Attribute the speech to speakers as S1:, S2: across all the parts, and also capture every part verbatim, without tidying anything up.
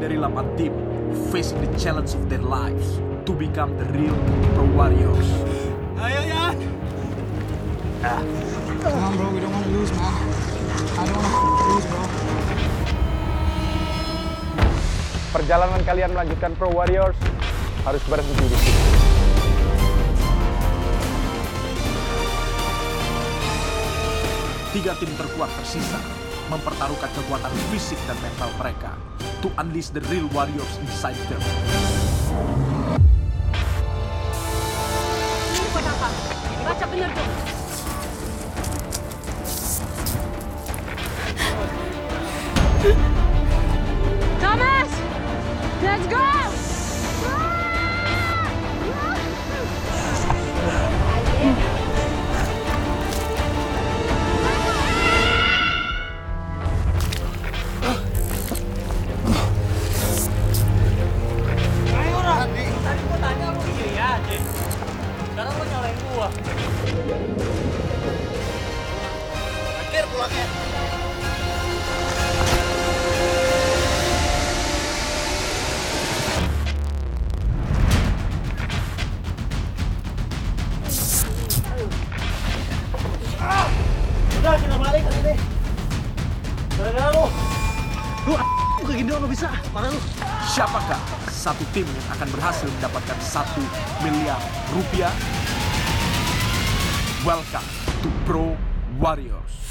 S1: very delapan team facing the challenge of their lives to become the real Pro Warriors.
S2: Ayo, Yan!
S3: Ah. Come on, bro. We don't want to lose, man. I don't want to lose, bro.
S4: Perjalanan kalian melanjutkan Pro Warriors harus berhenti di sini.
S1: Tiga tim terkuat tersisa mempertaruhkan kekuatan fisik dan mental mereka to unleash the real warriors inside them.
S5: Ini buat apa? Baca bener dong. Thomas! Let's go!
S2: Sekarang lo nyalain gua. Akhir pulangnya. Ah! Udah kita balik kali ini. Gara-gara lu. Lu a**, kayak gini lo bisa. Mana lu?
S1: Siapakah satu tim yang akan berhasil mendapatkan satu miliar rupiah? Welcome to Pro Warriors.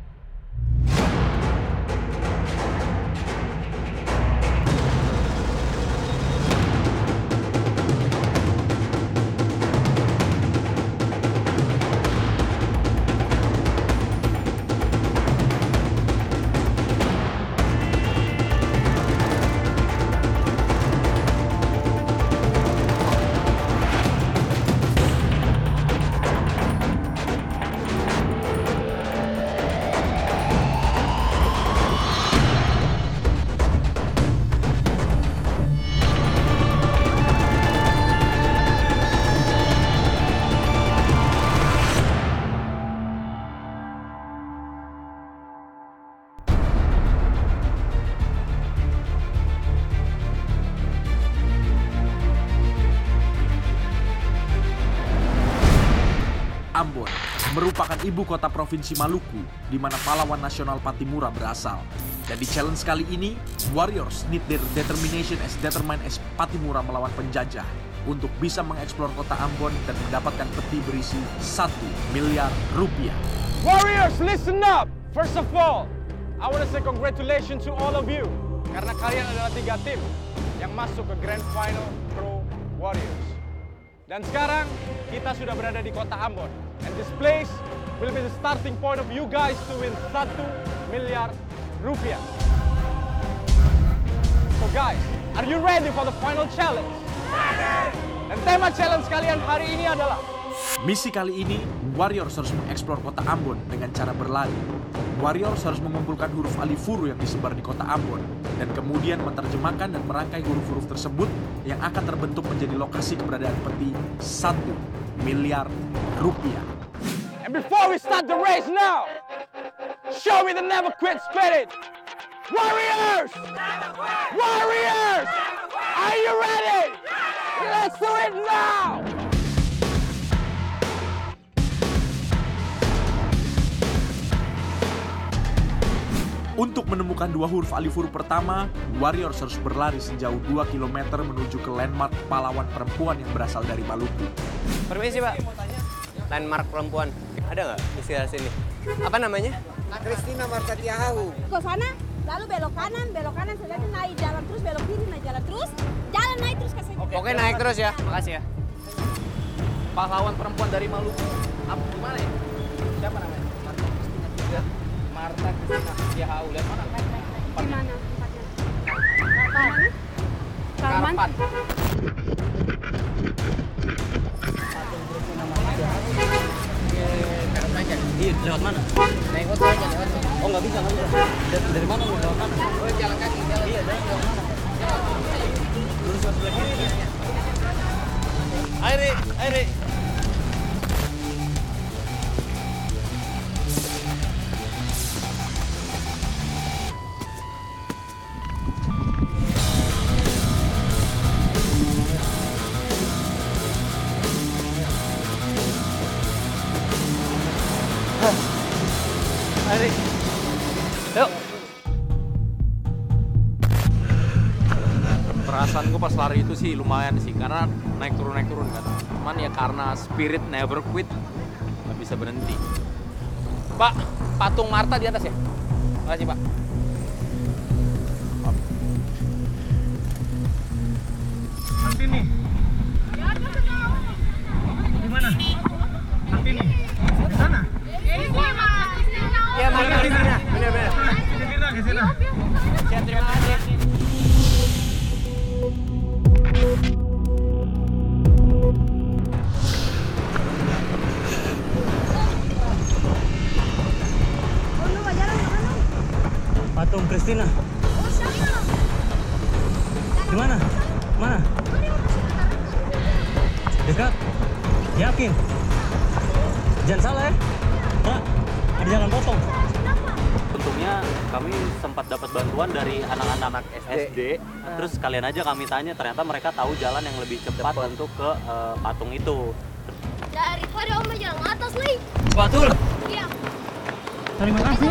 S1: Ambon merupakan ibu kota provinsi Maluku, di mana pahlawan nasional Pattimura berasal. Dan di challenge kali ini, Warriors need their determination as determined as Pattimura melawan penjajah untuk bisa mengeksplor kota Ambon dan mendapatkan peti berisi satu miliar rupiah.
S4: Warriors, listen up! First of all, I want to say congratulations to all of you. Karena kalian adalah tiga tim yang masuk ke Grand Final Pro Warriors. Dan sekarang, kita sudah berada di kota Ambon. And this place will be the starting point of you guys to win satu miliar rupiah. So guys, are you ready for the final challenge? Ready! Dan tema challenge kalian hari ini adalah
S1: Misi kali ini, Warriors harus mengeksplor kota Ambon dengan cara berlari. Warriors harus mengumpulkan huruf alifuru yang disebar di kota Ambon, dan kemudian menerjemahkan dan merangkai huruf-huruf tersebut yang akan terbentuk menjadi lokasi keberadaan peti satu miliar rupiah.
S4: And before we start the race now, show me the never quit spirit. Warriors! Warriors! Are you ready? Let's do it now!
S1: Untuk menemukan dua huruf alifuru pertama, Warriors harus berlari sejauh dua kilometer menuju ke landmark pahlawan perempuan yang berasal dari Maluku.
S6: Permisi, Pak. Landmark perempuan. Ada nggak istilah sini? Apa namanya?
S7: Christina Marta Tiahahu.
S5: Ke sana, lalu belok kanan, belok kanan, selanjutnya naik jalan terus, belok kiri, naik jalan terus, jalan naik terus ke sini.
S6: Oke, naik terus ya. Makasih ya.
S2: Pahlawan perempuan dari Maluku. Apa gimana ya? Siapa namanya? Marta Christina Tiahahu. Marta Christina Tiahahu. Lihat mana?
S5: Di mana tempatnya? Mana? Karman?
S2: Karpan. Iya, lewat mana? Naik motor aja, lewat. Oh, nggak bisa, nggak bisa. Dari, dari mana lu lewat mana? Oh, jalan kaki, jalan. Iya, dari lewat mana? Lurus ke sebelah kiri. Airi, Airi.
S8: gue pas lari itu sih lumayan sih, karena naik turun naik turun kan. Cuman ya karena spirit never quit, nggak bisa berhenti.
S4: Pak, patung Marta di atas ya? Makasih Pak.
S3: Antini. Di mana? Antini. Di sana.
S6: Iya, mana di sini. Benar-benar.
S3: Di sana, di sana.
S6: Ya, terima kasih.
S2: Patung Christina. Di mana? Mana? Dekat? Yakin? Jangan salah ya? Pak, ada jalan potong.
S9: Untungnya kami sempat dapat bantuan dari anak-anak S D. Terus kalian aja kami tanya, ternyata mereka tahu jalan yang lebih cepat untuk ke uh, patung itu.
S5: Daripada Oma jalan atas, Li.
S2: Betul.
S5: Iya.
S3: Terima kasih.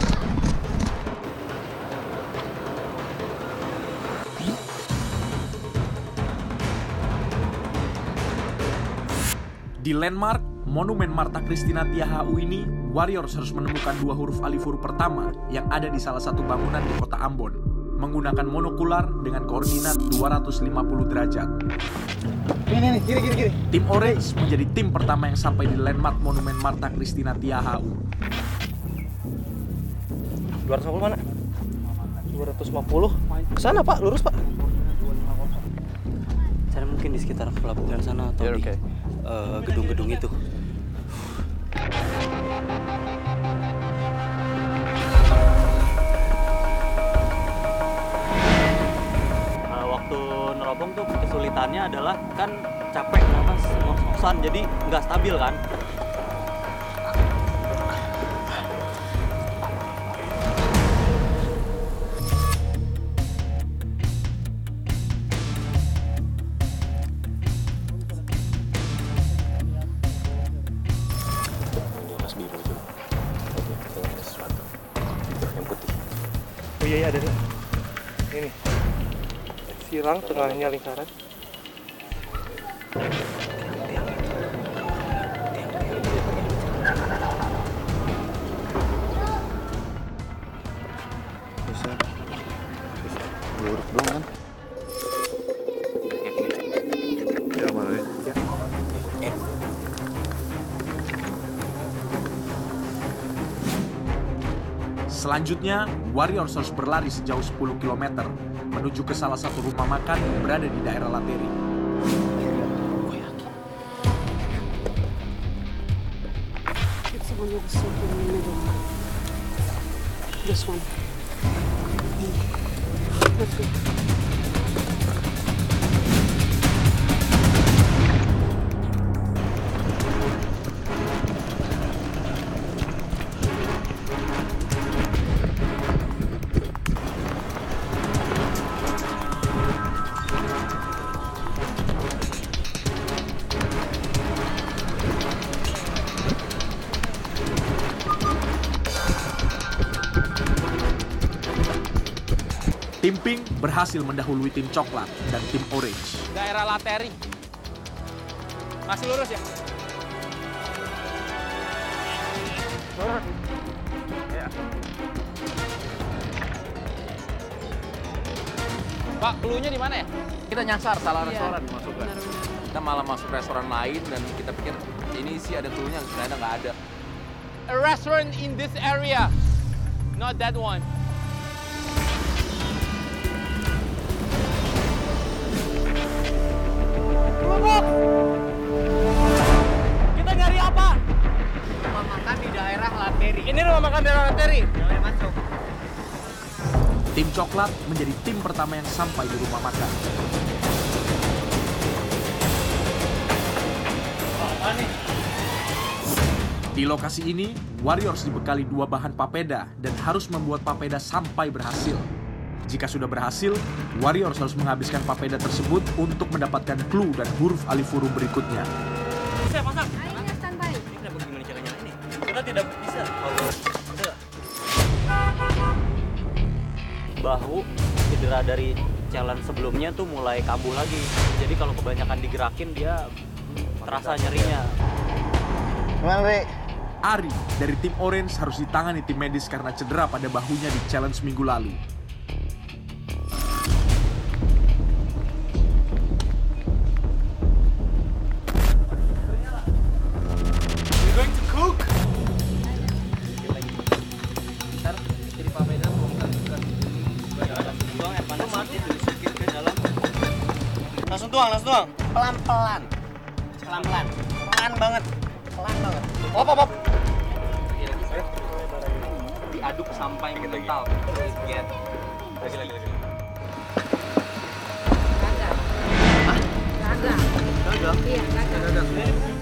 S1: Di landmark Monumen Marta Christina Tiahahu ini, Warriors harus menemukan dua huruf alifuru pertama yang ada di salah satu bangunan di kota Ambon, menggunakan monokular dengan koordinat dua ratus lima puluh derajat.
S7: Ini nih, kiri kiri kiri.
S1: Tim Orange menjadi tim pertama yang sampai di landmark Monumen Marta Christina Tiahahu.
S2: dua ratus lima puluh mana? dua ratus lima puluh. Sana Pak, lurus Pak. Sana mungkin di sekitar pelabuhan sana atau
S8: Yeah,
S2: di
S8: okay.
S2: uh, gedung-gedung itu.
S9: Uh, waktu nerobong tuh kesulitannya adalah kan capek nafas ngos-ngosan, jadi nggak stabil kan.
S2: Oh iya, iya ada nih. Ini. Silang tengahnya lingkaran.
S10: Bisa. Bisa. Lurus doang kan? Ya mana ya? Ya.
S1: Selanjutnya, Warriors harus berlari sejauh sepuluh kilometer menuju ke salah satu rumah makan yang berada di daerah Lateri.
S11: It's the one with the circle in the middle. This one. Let's go.
S1: Tim Pink berhasil mendahului tim Coklat dan tim Orange.
S4: Daerah Lateri. Masih lurus ya? Ya. Pak, clue-nya di mana ya?
S8: Kita nyasar salah restoran masuknya. Kita malah masuk restoran lain dan kita pikir ini sih ada clue-nya, ternyata nggak ada.
S4: A restaurant in this area. Not that one.
S6: Kita nyari apa? Rumah makan di daerah Lateri.
S4: Ini rumah makan daerah Lateri.
S6: Jangan masuk.
S1: Tim Coklat menjadi tim pertama yang sampai di rumah makan. Di lokasi ini, Warriors dibekali dua bahan papeda dan harus membuat papeda sampai berhasil. Jika sudah berhasil, Warriors harus menghabiskan papeda tersebut untuk mendapatkan clue dan huruf alifuru berikutnya.
S6: Bisa masak.
S5: Ayo standby.
S6: Ini kenapa gimana caranya ini? Kita tidak bisa. Kalau
S9: Bahu cedera dari challenge sebelumnya tuh mulai kambuh lagi. Jadi kalau kebanyakan digerakin dia terasa nyerinya.
S7: Gimana, Ri?
S1: Ari dari tim Orange harus ditangani tim medis karena cedera pada bahunya di challenge minggu lalu.
S8: We're going to cook.
S2: Langsung tuang, langsung tuang. Pelan-pelan. Pelan-pelan. Pelan banget. Pelan banget. Hop, hop, hop.
S8: Diaduk sampai mengental.
S2: Get.
S8: Lagi, lagi, lagi.
S5: Gagal. Gagal.
S2: Gagal.
S5: Iya, gagal.